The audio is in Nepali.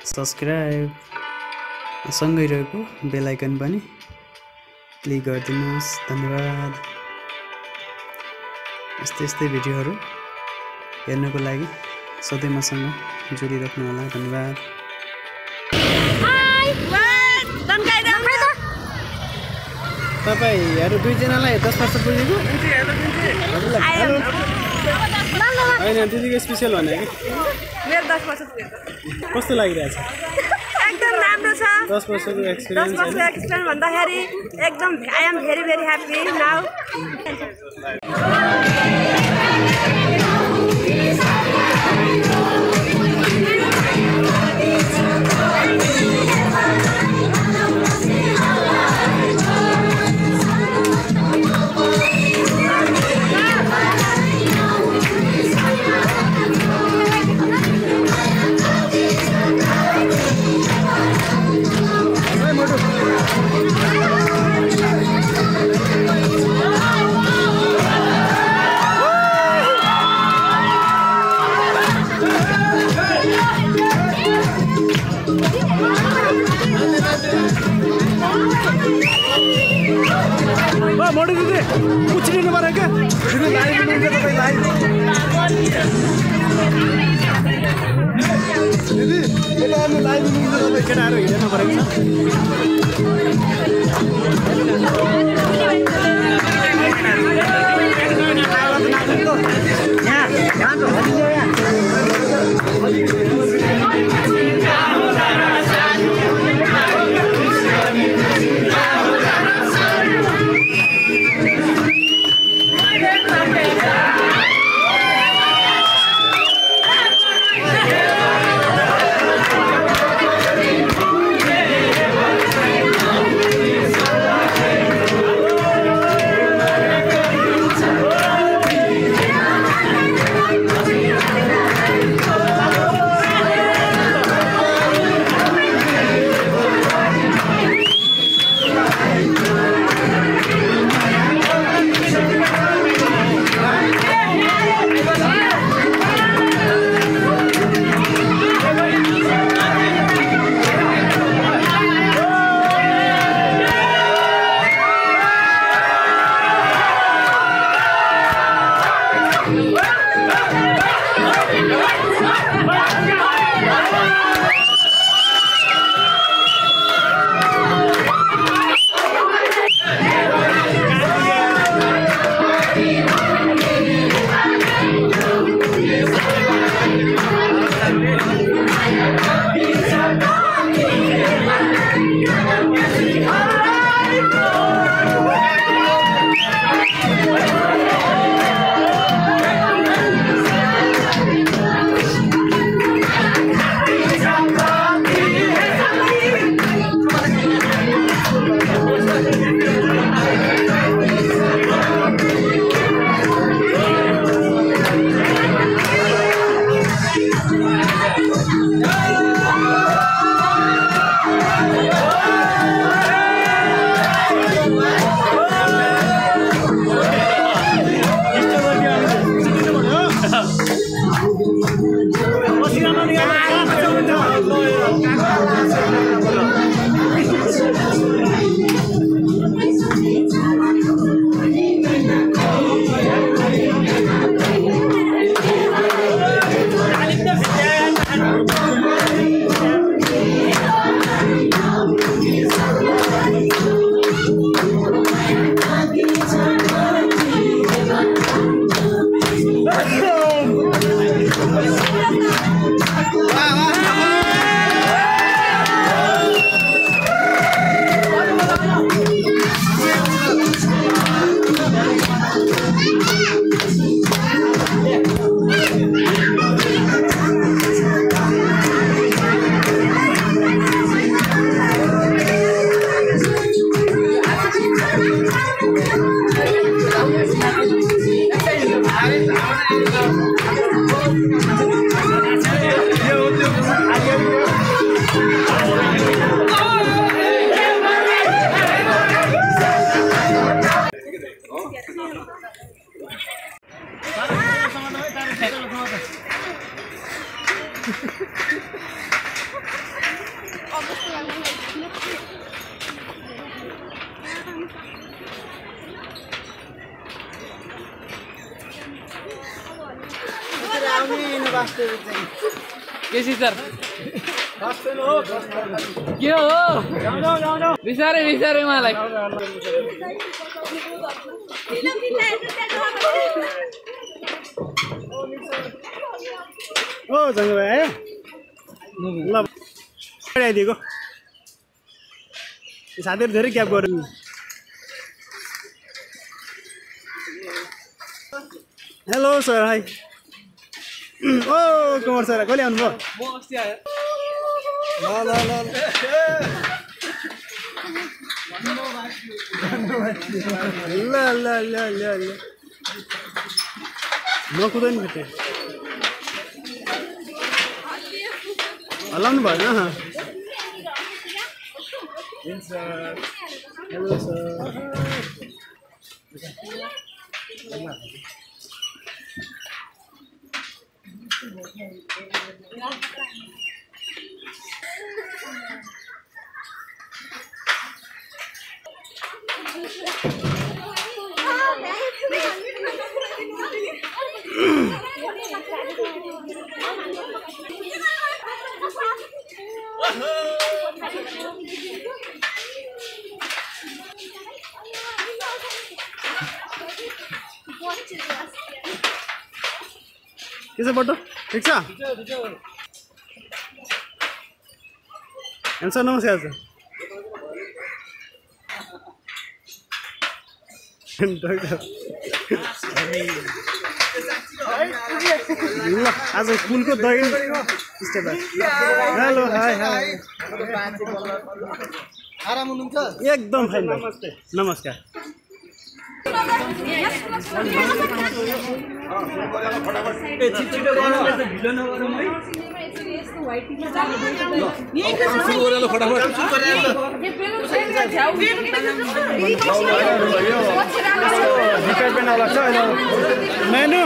सब्स्क्राइब सँगै रहेको बेल आइकन पनि क्लिक गरिदिनुहोस्। धन्यवाद। यस्तै भिडियोहरू हेर्नको लागि सधैँ मसँग जोडिराख्नु होला। धन्यवाद। तपाईहरु दुईजनालाई 10 वर्ष पुगेको हैन दिदीको स्पेशल भने मेरो 10 वर्ष पुगेको कस्तो लागिरहेछ? एकदम राम्रो छ। 10 वर्षको एक्सपिरियन्स 10 वर्षको एक्सपिरियन्स भन्दाखेरि एकदम I am very happy now. मोटो दिदी पुछिदिनु पर्यो क्या दिदी लाइभ हुनुहुन्छ तपाईँ लाइभ दिदी यता आउनु लाइभ हुनुहुन्छ तपाईँ केटाहरू हिँड्नु परेको छ। केसी सर के हो बिसारे बिसारे मलाई ओ जङ्ग भाइ आयो ल आइदिएको साथीहरू धेरै क्याब गर्यो हेलो सर हाई ओ कुमार सर कहिले आउनुभयो म अस्ति आयो ल ल ल ल ल नकुदैन फेरि हल्लाउनु भएन हेलो सर के छ बटो ठिक छ सर नमस्कार सर ल आज फुलको दही हेलो हाई हाई आराम हुनुहुन्छ एकदम फाइन नमस्ते नमस्कार मेनू